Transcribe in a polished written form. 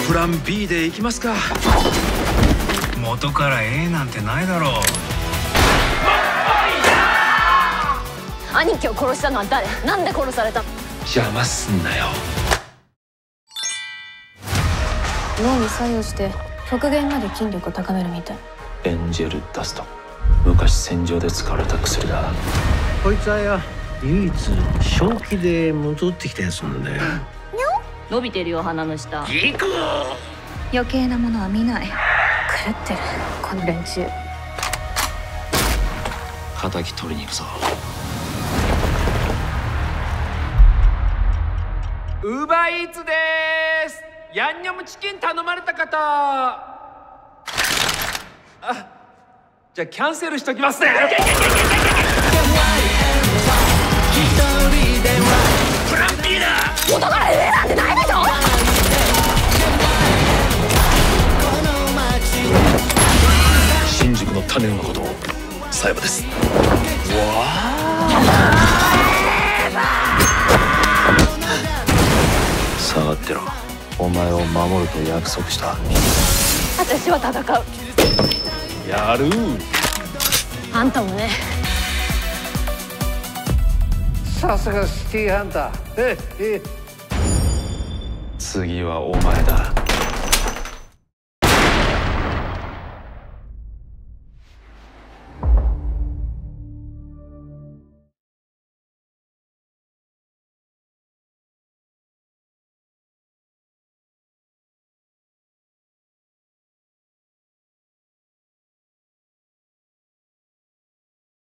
プラン B でいきますか。元から A なんてないだろう。 兄貴を殺したのは誰？なんで殺されたの？ 邪魔すんなよ。 脳に作用して極限まで筋力を高めるみたい。 エンジェルダスト、昔戦場で使われた薬だ。 こいつはよ、唯一正気で戻ってきたやつなんだよ。 伸びてるよ、鼻の下。 余計なものは見ない。狂ってるこの連中。 敵取りに行くぞ。 ウーバーイーツでーす。ヤンニョムチキン頼まれた方。じゃあキャンセルしときますね。プラン B だ。 元から A なんてないでしょ。 新宿の種馬ことサエバです。下がってろ。お前を守ると約束した。 私は戦う。 やる。 あんたもね。 さすがシティーハンター。 次はお前だ。